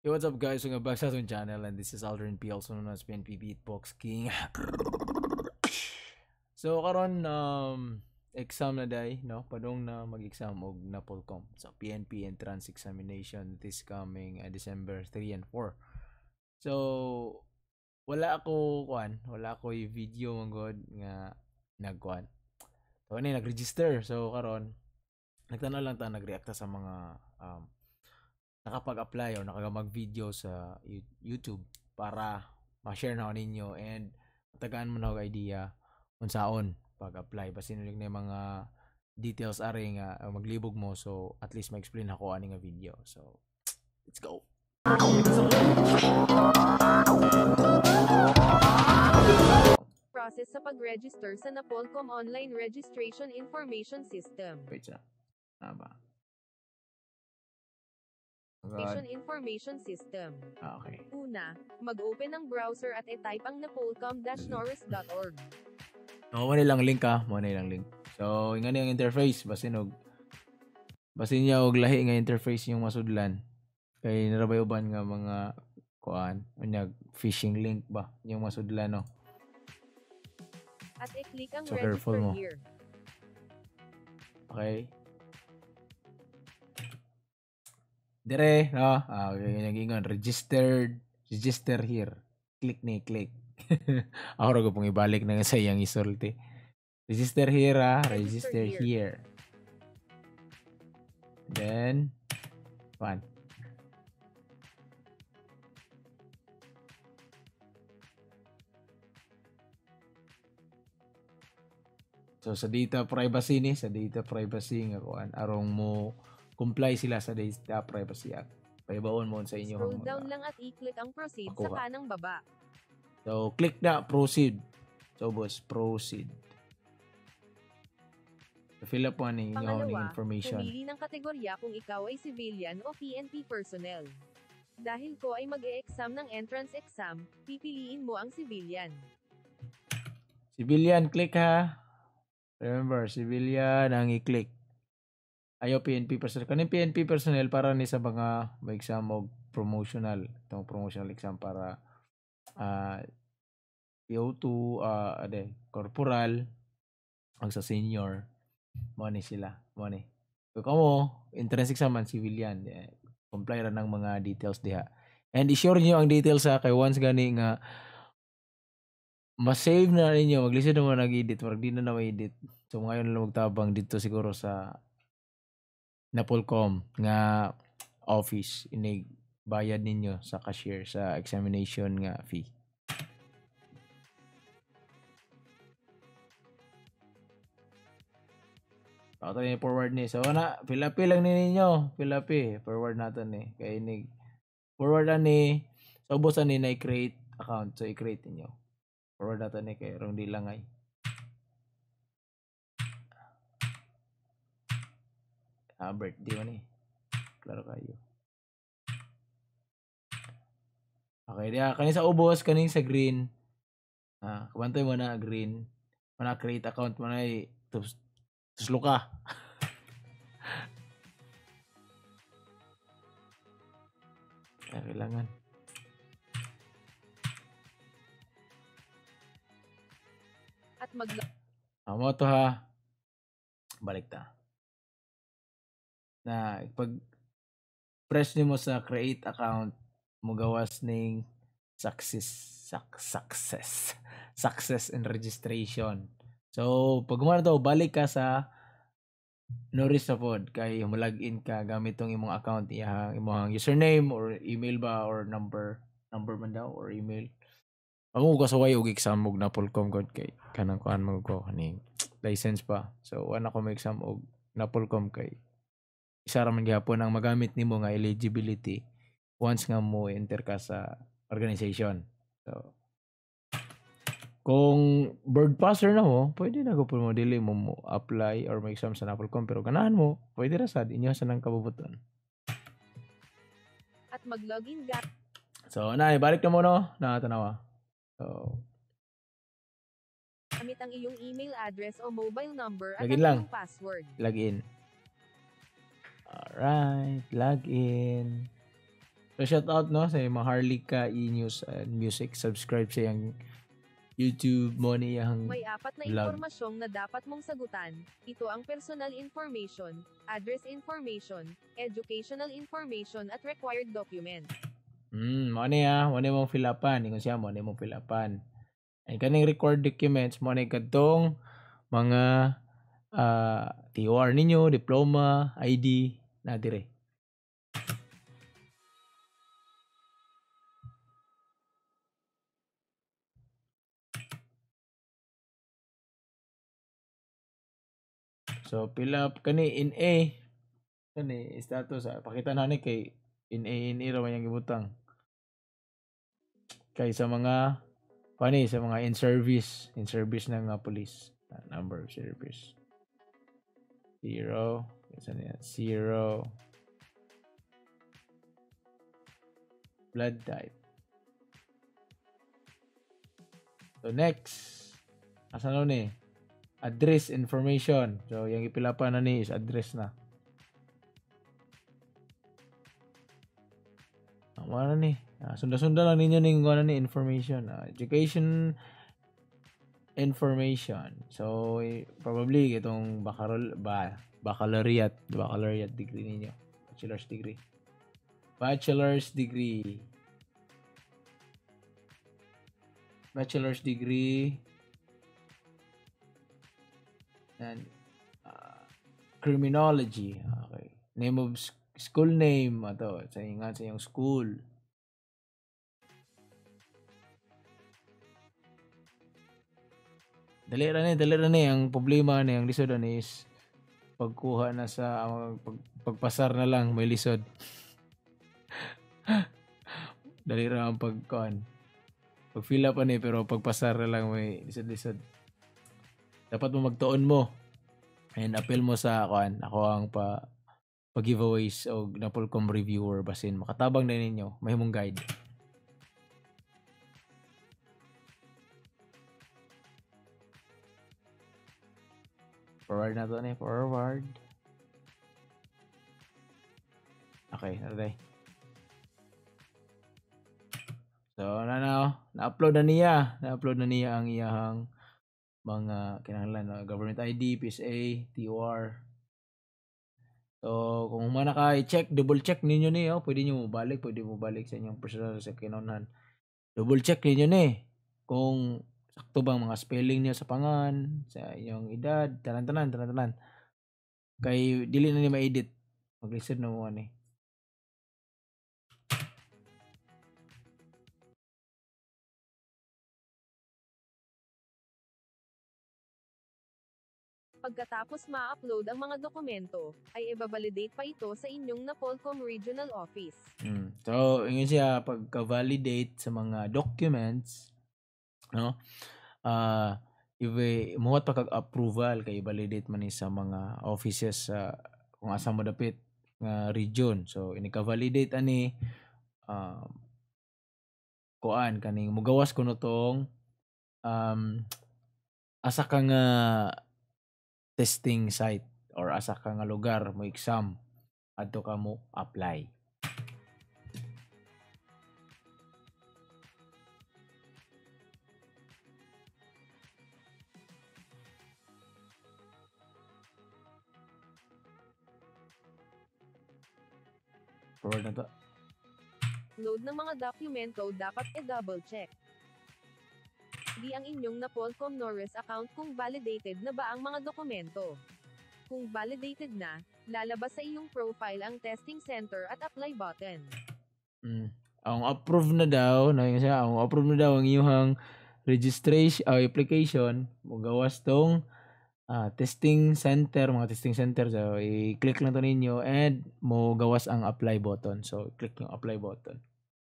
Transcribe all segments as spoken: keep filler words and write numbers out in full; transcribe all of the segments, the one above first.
Hey, what's up guys? Welcome back sa ating channel and this is Aldrin P, also known as P N P Beatbox King. So karon um exam na day, no? Padong na mag-exam og Napolcom sa P N P entrance examination this coming uh, December three and four. So wala ako kuan, wala ako yung video manggod nga nagkuan. So ano nag-register. So karon nagtanaw lang ta nag-react sa mga um nakapag-apply or nakagamag-video sa YouTube para ma-share na ko ninyo and matagaan mo na ako idea kung saan pag-apply. Basin ulit na yung mga details ari nga uh, maglibog mo, so at least ma-explain ako ani nga video. So, let's go! Process sa pag-register sa Napolcom Online Registration Information System. Wait siya. Tama. Registration Information System. Ah, okay. Una, mag-open ng browser at i-type ang napolcom dash norris dot org. No, mo nilang link ha. Mo nilang link. So, nga yung interface. Basin og basin niya og lahi nga interface yung masudlan. Kay narabayuban nga mga kuan, unyag phishing link ba yung masudlan no. At i-click ang So, register careful mo. here. Okay. Dire, no? Ah, okay, yung ingon, registered, register here. Click ni, click. Ako rin ko pong ibalik na sa iyang isulti. Register here, ah. Register, Register here. Then, one. So, sa data privacy ni, sa data privacy nga kuan, arong mo comply sila sa Data Privacy Act. Paibaon mo sa inyo. Scroll down lang at i-click ang proceed Makuha. sa kanang baba. So, click na, proceed. So, boss, proceed. So, fill up mo ang inyong Pangalawa, information. pumili ng kategorya kung ikaw ay civilian o P N P personnel. Dahil ko ay mag-e-exam ng entrance exam, pipiliin mo ang civilian. Civilian, click ha. Remember, civilian ang i-click. Ayaw P N P personnel. Kanin P N P personnel para ni sa mga may exam o promotional. Itong promotional exam para uh, P O two, uh, ade, corporal, ang sa senior. Mo ni sila. Mo ni. So, kamo, entrance exam man, civilian. Yeah. Comply ra ng mga details diha. And i-share niyo ang details sa kay once gani nga ma-save na ninyo. Mag-listen naman nag-edit. Marag di na na ma-edit. So, ngayon lang magtabang dito siguro sa Napolcom nga office. Inig bayad ninyo sa cashier sa examination nga fee. Ako tayo forward ni. So, na, fill-up lang ni ninyo. Fill-up eh. Forward natin eh. Kaya inig. Forward na ni. So, ubusan ni na i-create account. So, i-create ninyo. Forward natin eh. Kaya rong di lang ay. Ah, birthday man eh. Klaro kayo. Okay, diya. Kanin sa ubos, kanin sa green. Ah, kabantay mo na green. Mana create account mo na eh. Tus, tuslo ka. Kaya kailangan. At mag Ah, mo to ha. Balik ta. Na pag press nimo sa create account, mo gawas ning success suc- success success and registration. So pag mo na daw balik ka sa Norris sa pod kay mo login ka gamit tong imong account, iyang imong username or email ba or number number man daw or email. Ang ko sa way og exam og Napolcom god kay kanang kuan mo ko kaning license pa. So wala ko may exam og Napolcom kay isa ra man gyapon ang magamit nimo nga eligibility once nga mo enter ka sa organization. So kung bird passer na mo, pwede na ko mo dili mo mo apply or may exam sa Napolcom pero ganahan mo, pwede ra sad inyo sa nang kabubuton. at mag-login ga So na balik na mo no, na tanawa. So gamit ang iyong email address o mobile number at Login ang lang. iyong password. login. Alright, login. So shout out no sa mga Harlika E-News and Music. Subscribe sa yung YouTube mo niyang May apat na vlog. impormasyong na dapat mong sagutan. Ito ang personal information, address information, educational information at required documents. Hmm, mo ni ah, mo ni mong fill upan, ingon siya mo ni mong fill upan. Ay kaning record documents mo ni kadtong mga uh, T O R ninyo, diploma, I D na dire. So fill up kani in A kani status ah, pakita na ni kay in A in A ra man yang gibutang. Kay sa mga pani sa mga in service, in service ng uh, police, uh, number of service. Zero, saan yan? Zero. Blood type. So next, asan nun eh? Address information. So yung ipilapan na ni is address na. Ano ni? Ah, sunda-sunda lang ninyo ning ano ni information. Ah, education information. So eh, probably itong baccalaureate ba baccalaureate, baccalaureate degree ninyo. Bachelor's degree. Bachelor's degree. Bachelor's degree. And uh, criminology. Okay. Name of school name ato sa nga sa yung school. Dali ra ni, dali ra ni ang problema ni ang lisod ani is pagkuha na sa uh, pag, pagpasar na lang may lisod. Dali ra ang pagkuan. Pag fill up ani pero pagpasar na lang may lisod-lisod. Dapat mo magtuon mo and appeal mo sa kuan. Ako ang pa pag-giveaways o Napolcom reviewer basin makatabang na ninyo may mong guide. Forward na to ni forward. Okay, naray. So na na na-upload na niya, na-upload na niya ang iyang mga kinahanglan no? Government I D, P S A, T O R. So, kung mana ka i-check, double check ninyo ni, oh, pwede niyo mabalik, pwede mo balik sa inyong personal sa kinahanglan. Double check ninyo ni kung sakto bang mga spelling niyo sa pangan, sa inyong edad, tanan-tanan, tanan-tanan. Kay dili na ni ma-edit. Mag-listen na mo ani. Pagkatapos ma-upload ang mga dokumento, ay i-validate pa ito sa inyong Napolcom Regional Office. Hmm. So, yun siya, pagka-validate sa mga documents, no? Uh, if muhat pa kag-approval, kay validate man sa mga offices sa uh, kung asa mo dapit nga region. So, inika-validate ani, um, kuan, kaning mugawas ko no tong um, asa ka nga testing site or asa ka nga lugar mo exam adto ka mo apply. Forward na to. Load ng mga dokumento dapat i-double check. Di ang inyong Napolcom Norris account kung validated na ba ang mga dokumento. Kung validated na, lalabas sa iyong profile ang testing center at apply button. Mm. Ang approve na daw, na siya, ang approve na daw ang iyong registration uh, application, mo gawas tong uh, testing center, mga testing center. So, i-click lang to ninyo and mo gawas ang apply button. So, click yung apply button.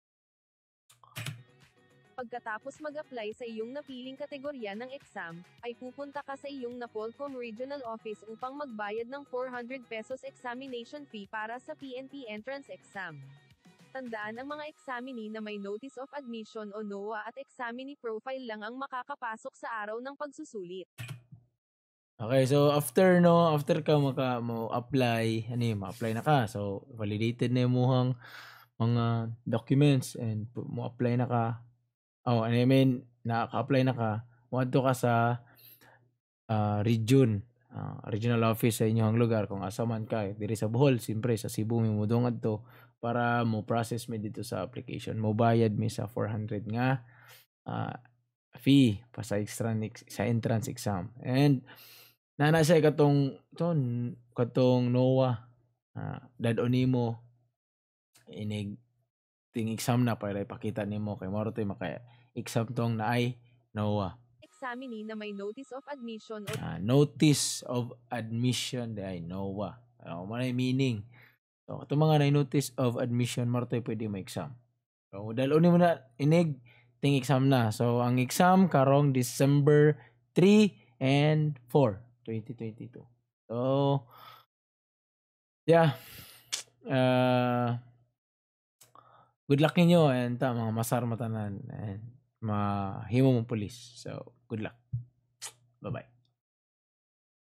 Pagkatapos mag-apply sa iyong napiling kategorya ng exam, ay pupunta ka sa iyong Napolcom Regional Office upang magbayad ng four hundred pesos examination fee para sa P N P entrance exam. Tandaan ang mga examinee na may Notice of Admission o NOA at examinee profile lang ang makakapasok sa araw ng pagsusulit. Okay, so after no, after ka maka mo apply, ani ma-apply na ka. So validated na yung muhang mga documents and pu- mo apply na ka. Oh, I mean, naka-apply na ka. Muadto ka sa ah, region, ah, regional office sa inyong lugar kung asa man ka. Diri sa Bohol, siyempre sa Cebu mi mudungad to para mo process mi dito sa application. Mo bayad mi sa four hundred nga ah, fee pa sa extra sa entrance exam. And nana siya katong ton katong NOAA ah, dad-on nimo inig ting exam na para ipakita nimo kay mao to maka exam tong naay NOAA. Examinee na may notice of admission o Ah, notice of admission ay NOAA. Ano man ay meaning. So katong mga na notice of admission mo to pwede mo exam. So dal-on nimo na inig ting exam na. So ang exam karong December three and four, twenty twenty-two. So yeah. Uh, good luck ninyo and ta mga masar matanan and mahimo mong pulis. So good luck. Bye-bye.